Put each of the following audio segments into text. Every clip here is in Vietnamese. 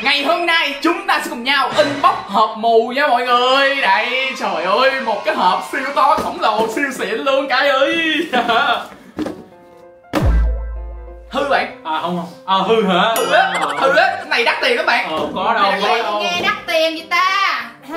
Ngày hôm nay chúng ta sẽ cùng nhau unbox hộp mù nha mọi người. Đây, trời ơi, một cái hộp siêu to khổng lồ, siêu xịn luôn Cai ơi. Hư bạn? Hư hả? Hư á, cái này đắt tiền các bạn. Không có đâu. Nghe đắt tiền vậy ta.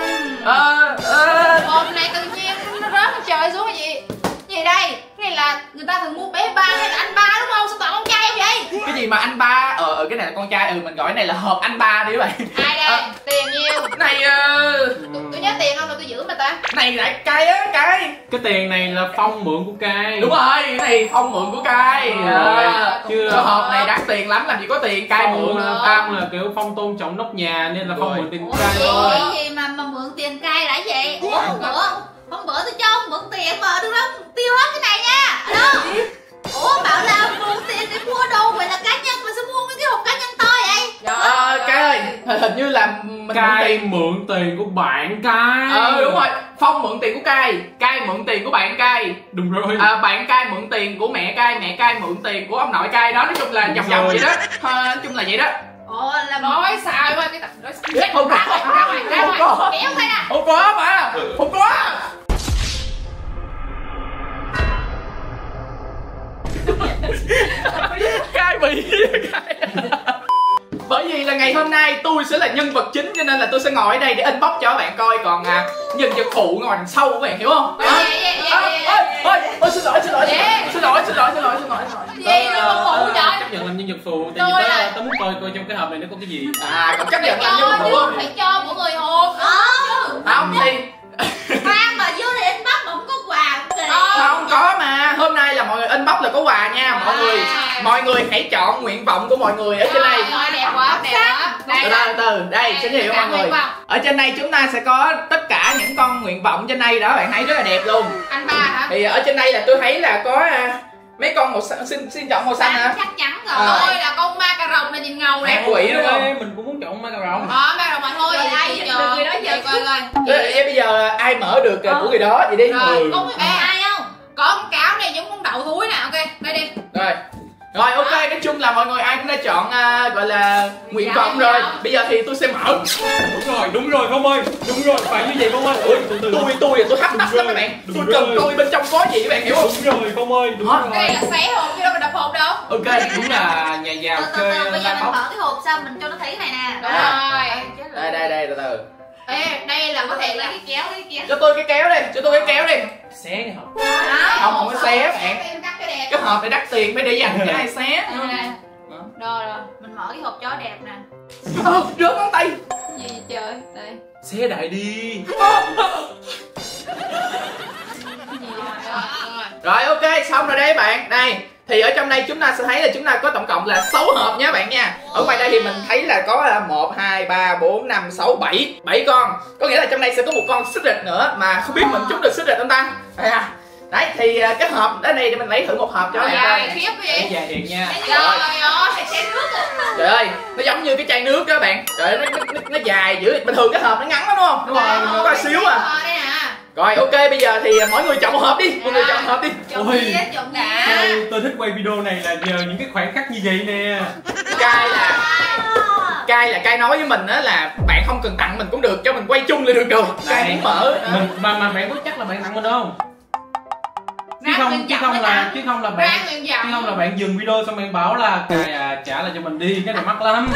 Hộp này tự nhiên nó rớt trên trời xuống cái gì? Gì đây? Cái này là người ta thường mua bé ba hay là anh ba đúng không? Sao toàn con trai không vậy? Cái gì mà anh ba? Cái này là con trai, mình gọi cái này là hộp anh ba đi các bạn. Ai đây? Tiền nhiêu? Cái này Tôi nhớ tiền không rồi tôi giữ mà ta. này lại Cai á, Cai. Cái tiền này là Phong mượn của Cai. Đúng rồi, cái này Phong mượn của Cai. Chứ cái hộp này đắt tiền lắm, làm gì có tiền Cai mượn. Phong là kiểu Phong tôn trọng nóc nhà nên là Phong mượn tiền của Cai Ủa thôi. cái gì mà mượn tiền Cai đã vậy? Hôm bữa tôi cho ông mượn tiền mà đừng đó tiêu hết cái này nha. Đó. Ủa bảo là mượn tiền để mua đồ vậy là cá nhân mà sao mua mấy cái hộp cá nhân to vậy? Cai ơi, hình như là mình Cai mượn tiền của bạn Cai. Đúng rồi, Phong mượn tiền của Cai, Cai mượn tiền của bạn Cai. Đúng rồi. Bạn Cai mượn tiền của mẹ Cai mượn tiền của ông nội Cai đó, nói chung là vòng vòng vậy đó. Nói chung là vậy đó. Ồ là nói sai quá cái tập nói sai. Không có, Kéo thôi nè. Không có mà, không có. Cai bị Cai. Bởi vì là ngày hôm nay tôi sẽ là nhân vật chính cho nên là tôi sẽ ngồi ở đây để unbox cho các bạn coi, còn nhân vật phụ ngồi đằng sau các bạn hiểu không? Ôi xin lỗi. Gì đâu mà phụ trời. Chấp nhận làm nhân vật phụ tại vì tớ muốn coi trong cái hộp này nó có cái gì. Còn chấp nhận làm nhân vật phụ không? Phải cho mọi người hộp. Không thì Khoan mà vô để unbox mà không có quà. không có mà hôm nay là mọi người unbox là có quà nha mọi người hãy chọn nguyện vọng của mọi người ở trên này. Đẹp quá. Đây xin giới thiệu mọi người, ở trên đây chúng ta sẽ có tất cả những con nguyện vọng trên đây đó, bạn thấy rất là đẹp luôn. Anh ba hả? Thì ở trên đây là tôi thấy là có mấy con màu xanh, xin chọn màu xanh hả? Chắc chắn rồi, là con ma cà rồng này nhìn ngầu nè. Quỷ đúng không? Mình cũng muốn chọn ma cà rồng. Ma cà rồng mà thôi vậy ai chờ người đó giờ coi. Bây giờ ai mở được của người đó vậy đi. Con ai không? Có con cáo này giống con đậu thúi nè, ok, đây đi. Rồi ok, nói chung là mọi người ai cũng đã chọn gọi là nguyện vọng rồi. Bây giờ thì tôi sẽ mở. Đúng rồi Phong ơi. Đúng rồi, phải như vậy Phong ơi. Tôi hấp tấp lắm các bạn. Tôi cần coi bên trong có gì các bạn hiểu không? Đúng rồi Phong ơi, đúng rồi. Cái này là xé hộp chứ đâu mà đập hộp đâu. Ok, đúng là nhà giàu chơi bây giờ mình mở cái hộp xong mình cho nó thấy này nè. Đúng rồi. Đây từ. Đây là có thể là cái kéo. Cho tôi cái kéo đi. Xé cái hộp. Không có xé bạn. Cái hộp này đắt tiền phải để dành cho ai xé. Rồi, mình mở cái hộp chó đẹp nè. Rớt ngón tay. Gì trời, đây. Xé đại đi. Rồi ok, xong rồi đây bạn. Đây, thì ở trong đây chúng ta sẽ thấy là chúng ta có tổng cộng là 6 hộp nha bạn nha. Ở ngoài đây thì mình thấy là có 1, 2, 3, 4, 5, 6, 7 con. Có nghĩa là trong đây sẽ có một con xích rịch nữa mà không biết mình trúng được xích rịch không ta. Đấy thì cái hộp đó này để mình lấy thử một hộp cho các bạn coi. Khiếp cái gì? Dài thiệt nha. Phải chai nước à. Trời ơi, nó giống như cái chai nước đó các bạn. Trời ơi, nó dài dữ. Bình thường cái hộp nó ngắn lắm đúng không? Đúng rồi, có xíu à. Rồi ok, bây giờ thì mỗi người chọn một hộp đi. Mọi người chọn một hộp đi. Chọn cả. Tôi thích quay video này là nhờ những cái khoảnh khắc như vậy nè. Cai nói với mình á là bạn không cần tặng mình cũng được, cho mình quay chung là được rồi. Cai muốn mở. Mà bạn có chắc là bạn tặng mình không? Chứ không là bạn dừng video xong bạn bảo là Cai trả lại cho mình đi, cái này mắc lắm.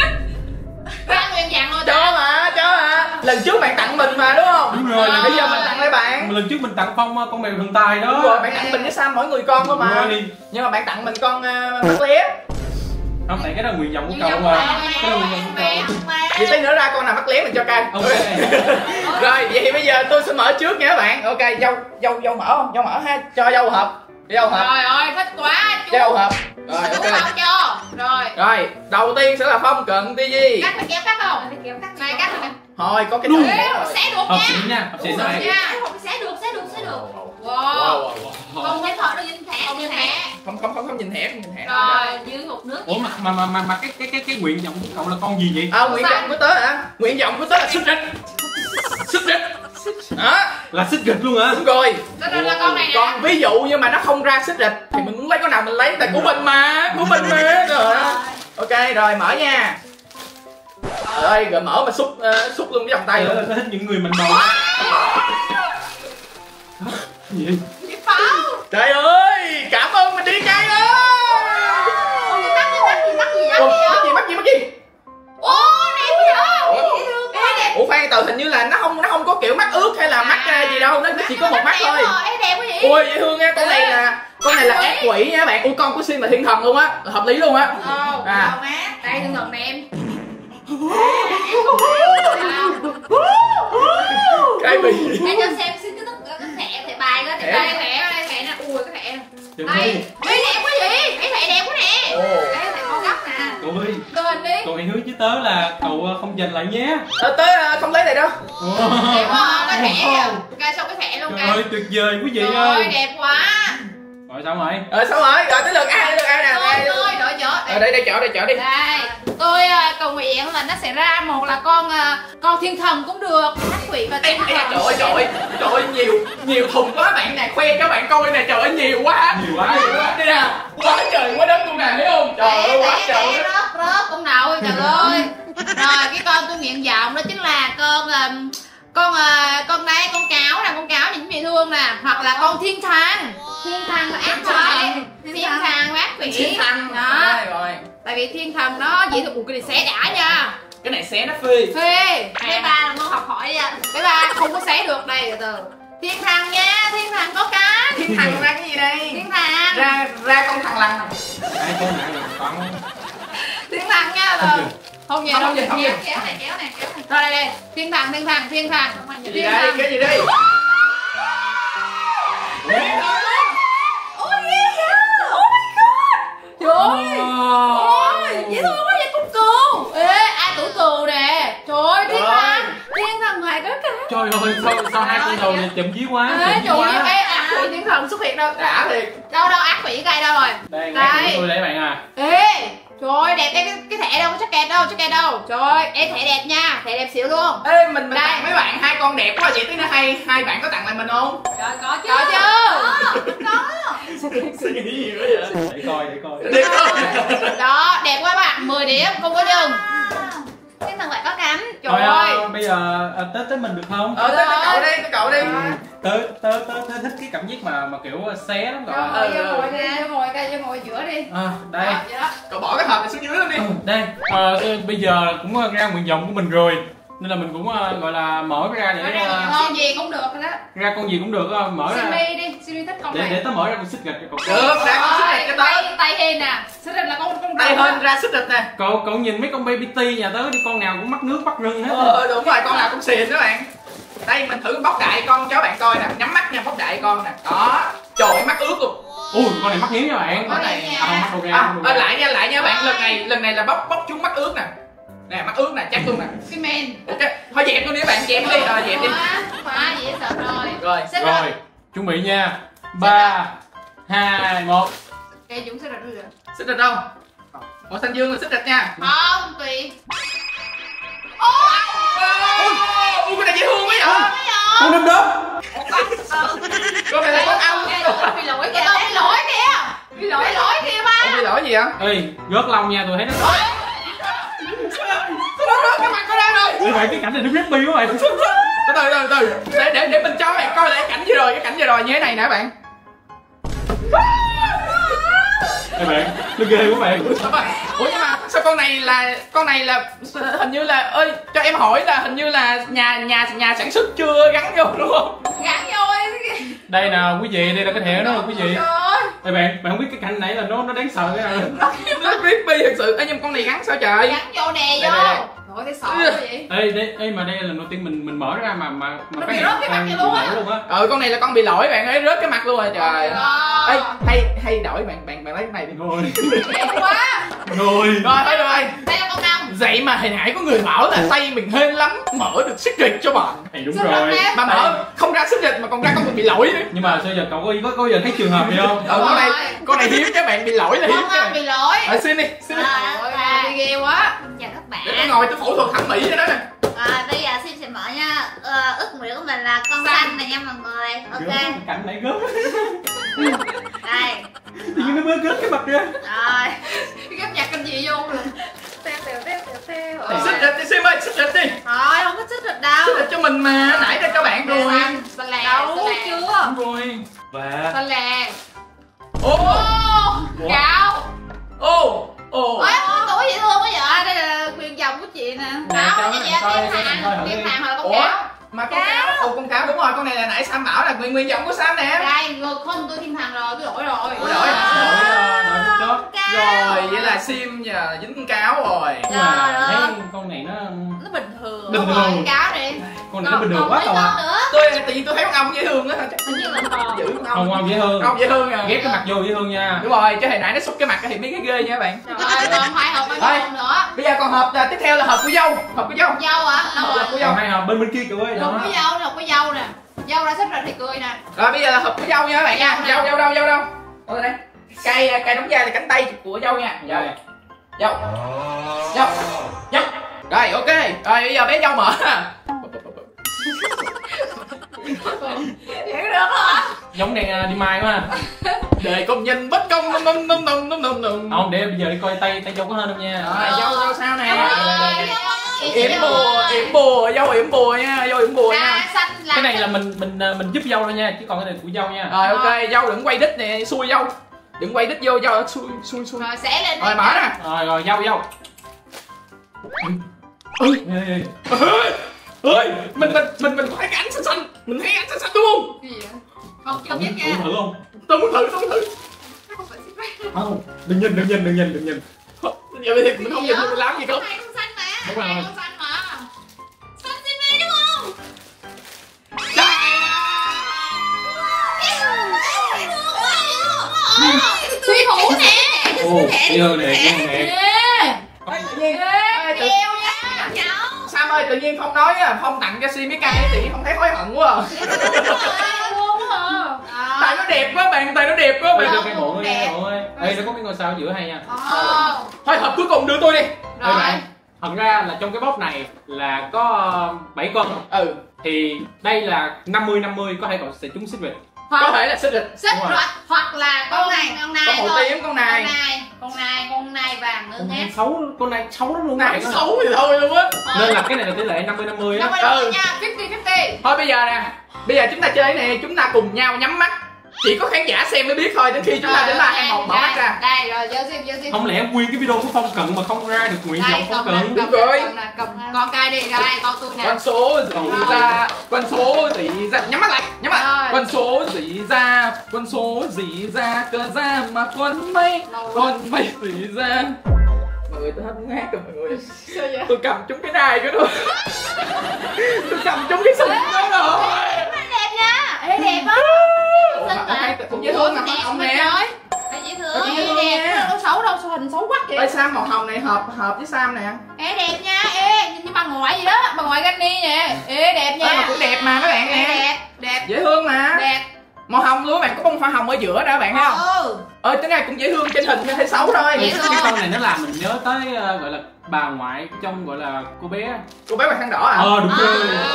Cho mà lần trước bạn tặng mình mà đúng không? Đúng rồi. Bây giờ mình tặng lại bạn. Lần trước mình tặng Phong con mèo thần tài đó. Đúng rồi, bạn tặng mình cái Sam mỗi người con thôi mà. Nhưng mà bạn tặng mình con mắt lé. Không, tại cái đó nguyện vọng của cậu mà. Cái nguyện vọng của cậu. Vậy tí nữa ra con nào mắt lé mình cho Cai. Rồi vậy thì bây giờ tôi sẽ mở trước nha các bạn. Ok, dâu mở không? Dâu mở ha, cho dâu hộp. Trời ơi, thích quá. Dâu hộp. Rồi ok. Rồi, đầu tiên sẽ là Phong Cận Tivi. Cắt phải kéo cắt không? Này cắt rồi nè. Thôi có cái xé được nha. Học xỉn nha, học xỉn này. Xé được. Wow. Không thấy thợ nó nhìn thẻ. Không nhìn thẻ. Không nhìn thẻ. Rồi, dưới hộp nước. Ủa mà cái nguyện vọng của cậu là con gì vậy? Nguyện vọng của tớ hả? Nguyện vọng của tớ là xích rịch. Đó. Là xích rịch luôn hả? Đúng rồi. Con này nè. Còn ví dụ như mà nó không ra xích rịch thì mình muốn lấy con nào mình lấy, tại của mình mà. Rồi. Ok rồi, mở nha. ơi, gợi mở mà xúc luôn cái vòng tay luôn. Tôi thích những người mạnh bầu. Gì? Cái pháo. Trời ơi, cảm ơn mình đi trai ơi. Ôi, mắc gì vậy? Mắc gì? Ô, đẹp quá vậy? Ủa khoan từ hình như là nó không có kiểu mắt ướt hay là mắt gì đâu, nó chỉ có một mắt thôi. Đẹp quá vậy? Ui dễ thương nha, con này là ác quỷ nha bạn. Ui con của Sim là thiên thần luôn á, hợp lý luôn á. Má, đây thiên thần nè em. Cái bị. Hãy cho xem xin cái thẻ bài coi, thẻ nè, ui cái thẻ nè. Đây, đẹp quá vậy? Cái thẻ đẹp quá nè. Đây thẻ con gấp nè. Cậu ơi, Đưa hình đi. cậu hãy hứa với tớ là cậu không giành lại nhé. Tớ không lấy này đâu. Đẹp không? Cái thẻ kìa. Coi xong cái thẻ luôn Trời kìa. ơi, tuyệt vời quý vị Trời ơi. ơi, đẹp quá. Rồi sao rồi? Xong rồi, rồi tới lượt ai nè. Thôi, đổi chỗ. Đây chở đi. Đây, tôi cầu nguyện là nó sẽ ra một là con thiên thần cũng được, ác quỷ và thiên thần. Trời ơi, nhiều thùng quá bạn nè, khoe các bạn coi nè, trời ơi nhiều quá. Đây nè, quá trời quá đất luôn nè, thấy không? Trời ơi, quá trời. Rớt ông nội, trời ơi. Rồi cái con tôi nguyện vọng đó chính là con đây, con cáo nhìn dễ thương nè, hoặc là con thiên thần là ác quỷ, thiên thần ác quỷ đó. Rồi. Tại vì thiên thần nó dễ thương, cái này xé đã nha. Cái này xé nó phê. Bé ba là muốn học hỏi nha. Bé ba không có xé được đây, từ thiên thần nha, thiên thần có cái. Thiên thần ra cái gì đây? Thiên thần Ra con thằng lằn. Hai con này là con. thiên thần nha, từ không nhìn Không nhìn. kéo này rồi đây thiên thần Cái gì đây? Ôi ghê chưa? Oh my god. Trời ơi. Ôi dễ thương quá vậy, con cừu. Ê, ai tuổi cừu nè. Trời ơi, thiên thần ngoài có cả. Trời ơi, sao hai con đầu này chậm chí quá. Ê, trời ơi, cái ác quỷ thiên thần xuất hiện đâu? Đã thiệt. Đâu ác quỷ cây đâu rồi? Đây, ngay tôi lấy bạn à. Ê, trời ơi, đẹp cái thẻ đâu, có jacket đâu. Trời ơi, em thẻ đẹp nha, thẻ đẹp xỉu luôn. Ê, mình tặng mấy bạn hai con đẹp quá vậy, tí nữa hai bạn có tặng lại mình không? Trời, có chứ. Có. Suy nghĩ gì nữa vậy? Để coi. Đó, đẹp quá bạn, 10 điểm, không có dừng. Cái thằng lại có cánh. Trời Thôi, ơi. bây giờ tới mình được không? Tới cậu đi. Tớ thích cái cảm giác mà kiểu xé lắm cậu. Vô ngồi giữa đi. Đây. Cậu bỏ cái hộp này xuống dưới luôn đi. Đây. Bây giờ cũng ra nguyện vọng của mình rồi. Nên là mình cũng gọi là mở ra để Con gì cũng được rồi đó. ra con gì cũng được, mở ra. Simi thích con này. Để tớ mở ra con xích gạch cho cậu. Được, ra con xích gạch cho tớ. Tay hên nè. Xích gạch là con tay hên ra xích gạch nè. Cậu nhìn mấy con baby T nhà tớ đi, con nào cũng mắc nước mắc rưng hết. Đúng rồi, con nào cũng xịn đó bạn. Đây mình thử bóc đại con cho các bạn coi nè, nhắm mắt nha, bóc đại con nè. Đó. Trời ơi, mắt ướt luôn. Ui, con này mắc hiếm nha bạn. Con này không mắc lại nha bạn, lần này là bóc trúng mắt ướt nè. Nè, mắt ướt nè, chắc luôn nè. Cái men. Ok, thôi dẹp luôn đi các bạn, dẹp đi, dẹp đi. Quá dễ sợ rồi. Rồi, chuẩn bị nha. 3 2 1. Cây Dũng sẽ rạch rồi. xích thịt không? Màu xanh dương là xích thịt nha. Không, tùy. Ui, con này dễ thương quá vậy. Con đâm đớp. Con này là con ong. Bị lỗi kìa. Bị lỗi kìa ba. Ủa, bị lỗi gì hả? Ê, rớt lông nha, tôi thấy nó. Đó, cái mặt con đang rồi. Ê bạn, cái cảnh này nó rất bi quá bạn. Từ để mình cho các bạn coi lại cái cảnh vừa rồi như thế này nè bạn. Ê bạn, nó ghê quá bạn. Ủa nhưng mà sao con này là hình như là ơi cho em hỏi là hình như là nhà sản xuất chưa gắn vô đúng không? Gắn vô đi. Đây nè quý vị, đây là cái thẻ đó nè quý vị. Trời ơi. Ê bạn không biết cái cảnh này là nó đáng sợ cái nào. Nó creepy thật sự. Ê nhưng con này gắn sao trời? Gắn vô nè vô. Đây. Trời thấy sợ quá vậy. Ê mà đây là lần đầu tiên mình mở ra mà nó bị rớt cái mặt vậy luôn á. Con này là con bị lỗi bạn ơi, rớt cái mặt luôn rồi trời. Ê hay đổi bạn lấy cái này đi. Rồi. Đẹp quá. Rồi. Rồi thôi rồi. Đây là con năm. Vậy mà hồi nãy có người bảo là tay mình hên lắm, mở được xích rịch cho bạn. Thì đúng rồi. Mà mở không ra xích rịch mà còn ra con bị lỗi nữa. Nhưng mà sao giờ cậu có giờ thấy trường hợp gì không? Con này hiếm các bạn, bị lỗi là hiếm. Con bị lỗi. Xin đi. Trời ghê quá. Chào các bạn. Để tôi ngồi tôi phẫu thuật thẩm mỹ cho đó nè. Bây giờ Sim sẽ mở nha. Ước nguyện của mình là con xanh này nha mọi người. Ok. Cái cảnh này gớm. Đây. Tự nhiên nó mới gớt cái mặt ra. Rồi. Cái ghép nhạc kinh dị vô rồi. Xích thịt đi Sim ơi, xích thịt đi. Thôi không có xích thịt đâu. Xích thịt cho mình mà, nãy ra cho bạn rồi. Đâu chưa. Đúng rồi. Và Xanh lè. Ô, Gạo. ô, ô. Ôi tuổi dễ thương quá vậy. Đây là quyền chồng của chị nè. Gạo cho chị em Kim Hàng hoặc là con cáo. Mà con cáo, con cáo đúng rồi, con này là nãy Sam bảo là nguyên giọng của Sam nè. Đây, không tôi Kim Hàng rồi, tôi đổi rồi. Đổi đổi trước. Rồi, vậy là Sim giờ dính cáo rồi. Nhưng mà thấy con này nó bình thường. Bình thường. Cáo đi. con này nó bình thường quá cậu ạ. Tôi tự nhiên tôi thấy con ong dễ thương á. Hình như là còn. Giữ con Không, ong. dễ thương. Ong dễ thương à. Ghép cái mặt vô dễ thương nha. Đúng rồi, chứ hồi nãy nó xúc cái mặt thì mấy cái ghê nha các bạn. Rồi, còn hai hộp bao nhiêu nữa. Bây giờ còn hộp tiếp theo là hộp của dâu. Hộp của dâu. Dâu hả? Đâu rồi? Hộp của dâu. Còn hai hộp bên kia kìa ơi. Hộp của dâu, hộp của dâu nè. Dâu ra xếp ra thì cười nè. Rồi bây giờ là hộp của dâu nha các bạn nha. Dâu đâu? Ở đây. Cây đóng da là cánh tay của dâu nha. Dâu. Rồi ok. Rồi bây giờ bé dâu mở. Hiểu được hả? Giống đèn đi mai quá. Đời công nhân bất công. Không, để bây giờ đi coi tay dâu có hơn không nha. Rồi dâu sao nè. Yểm bùa, dâu yểm bùa nha, dâu yểm bùa nha. Cái này là mình giúp dâu thôi nha, chứ còn cái này của dâu nha. Rồi ok, dâu đừng quay đít nè, xui dâu. Đừng quay đít vô dâu xui. Rồi xẻ lên. Rồi mở nè. Rồi dâu. Ơi, mình thấy cái ánh xanh, mình thấy ánh xanh đúng không? Gì vậy? Không biết nha. Thử không? Tôi muốn thử. Không, đừng nhìn. Giờ thì mình không nhìn mình làm gì không? Con xanh mà. Đúng rồi. Con xanh mà. Xanh Simi đúng không? Thủy thủ nè. Ồ, dễ thương nè. Keo nha. Sam ơi, tự nhiên không nói không tặng cho Sim cái cây thì không thấy hối hận quá à. Tại nó đẹp quá bạn, Đây được cái bộ ơi. Đây nó có cái ngôi sao giữa hay nha. Thôi hộp cuối cùng đưa tôi đi. Đây bạn, thật ra là trong cái box này là có 7 con. Thì đây là 50-50, có thể cậu sẽ trúng xích vịt. Có thể là xích vịt. Xích hoặc là con này Con màu tím, con này vàng nữa nhé. Con này xấu lắm luôn. Này xấu thì thôi luôn á. Nên là cái này là tỷ lệ 50-50 á. 50 nha, 50-50. Thôi bây giờ nè, bây giờ chúng ta chơi nè, chúng ta cùng nhau nhắm mắt. Chỉ có khán giả xem mới biết thôi, đến khi chúng ta đến 3, 2, 1 mở mắt ra. Đây rồi, vô Sim. Không lẽ nguyên cái video của Phong Cận mà không ra được nguyện vọng Phong Cận? Đúng rồi. Con cay đi, đây con tôi nè. Con số gì ra, nhắm mắt lại, Con số gì ra, cờ ra mà con mây gì ra. Mọi người tôi hết muốn hát rồi mọi người. Sao vậy? Tôi cầm trúng cái đài cái đó. Tôi cầm trúng cái sừng đó rồi. Đẹp nha, đẹp á. Cũng dễ thương mà hồng nè. Dễ thương, đẹp, đâu xấu đâu, sao hình xấu quá vậy. Ê Sam, màu hồng này hợp với Sam nè. Ê đẹp nha, nhìn như bà ngoại vậy đó, bà ngoại Granny nè. Ê đẹp nha. Mà cũng đẹp mà các bạn nè. Đẹp. Dễ thương mà. Đẹp. Màu hồng luôn bạn, có bông hoa hồng ở giữa đó bạn thấy không? Cái này cũng dễ thương, trên hình thấy xấu thôi. Dễ thương. Cái con này nó làm mình nhớ tới gọi là bà ngoại trong gọi là cô bé bằng khăn đỏ à? Đúng rồi.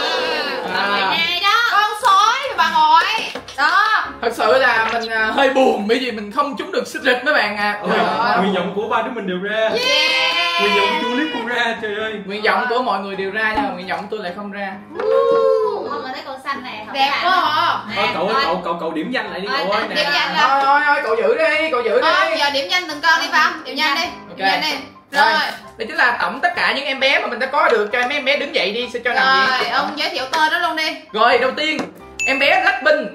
Này đó. Con sói và bà ngoại. Đó. Thật sự là mình hơi buồn bởi vì mình không trúng được xích thịt mấy bạn à. Nguyện vọng của ba đứa mình đều ra. Nguyện vọng của chú Clip cũng ra, trời ơi. Nguyện vọng của mọi người đều ra nhưng mà nguyện vọng tôi lại không ra. Không mà thấy con xanh này đẹp quá hả? Cậu điểm danh lại đi cậu ơi nè. Điểm danh là. Thôi cậu giữ đi. Giờ điểm danh từng con đi Phong. Điểm danh đi. Điểm danh đi. Rồi. Đây chính là tổng tất cả những em bé mà mình đã có được, cho mấy em bé đứng dậy đi sẽ cho làm gì. Rồi, ông giới thiệu tên đó luôn đi. Rồi, đầu tiên em bé Blackpink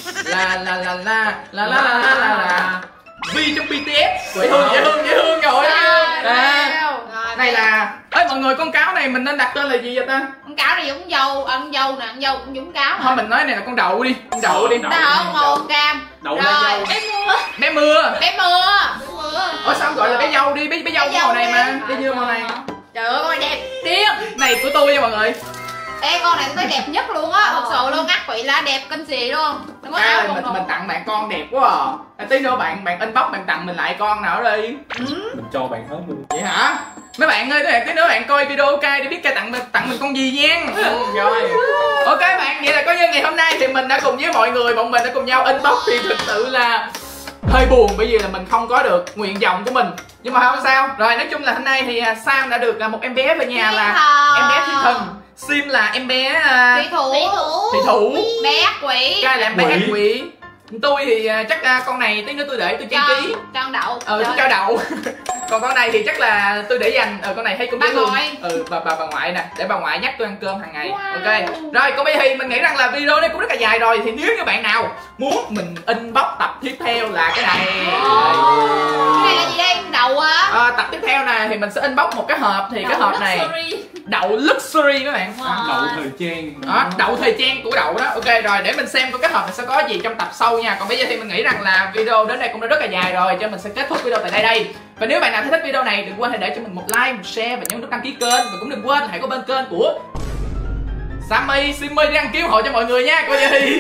là Vi trong BTS. Dễ thương rồi. Này là mọi người, con cáo này mình nên đặt tên là gì vậy ta? Con cáo này giống dâu, ăn dâu nè, ăn dâu cũng giống cáo. Thôi mình nói này là con đậu đi. Đậu đi. Ta hả? Màu cam. Đậu là dâu. Bé mưa. Sao gọi là bé dâu đi, bé dâu màu này mà. Bé dưa màu này. Trời ơi con này đẹp điên. Này của tôi nha mọi người. Ê con này tôi thấy đẹp nhất luôn á, thật sự luôn, ngắt quỵ lá đẹp kinh xì luôn. Mình tặng bạn con đẹp quá à. Tí nữa bạn inbox bạn tặng mình lại con nào đi. Mình cho bạn hết luôn. Vậy hả? Mấy bạn ơi, tí nữa bạn coi video ok để biết tặng mình con gì nha. Rồi. Ok bạn, vậy là có như ngày hôm nay thì mình đã cùng với mọi người, bọn mình đã cùng nhau inbox thì thực sự là hơi buồn bởi vì là mình không có được nguyện vọng của mình. nhưng mà không sao. Rồi nói chung là hôm nay thì Sam đã được một em bé về nhà là em bé thiên thần, Sim là em bé thủy thủ, bé ác quỷ, Cai là em bé ác quỷ. Tôi thì chắc con này tí nữa tôi để tôi trang trí. Con đậu. Tôi cho đậu. Còn con này thì chắc là tôi để dành. Con này thấy cũng bà ngoại. bà ngoại nè, để bà ngoại nhắc tôi ăn cơm hàng ngày. Ok. Rồi còn bây giờ thì mình nghĩ rằng là video này cũng rất là dài rồi, thì nếu như bạn nào muốn mình inbox tập tiếp theo là cái này. Cái này là gì đây? Đậu hả? Tập tiếp theo này thì mình sẽ inbox một cái hộp, thì cái hộp này đậu luxury các bạn. Đậu thời trang. Đậu thời trang của đậu đó. Ok rồi, để mình xem coi cái hộp này sẽ có gì trong tập sau nha. Còn bây giờ thì mình nghĩ rằng là video đến đây cũng đã rất là dài rồi, cho mình sẽ kết thúc video tại đây. Và nếu bạn nào thấy thích video này, đừng quên hãy để cho mình một like, một share và nhấn nút đăng ký kênh. Và cũng đừng quên hãy có bên kênh của Sammy, Simmy đăng ký ủng hộ cho mọi người nha. Coi gì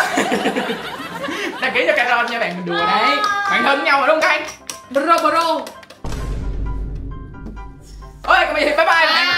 đăng ký cho Caron nha bạn, mình đùa đấy. Bạn thân với nhau rồi đúng không Cai? Bro. Ôi còn bây giờ thì bye bye bạn.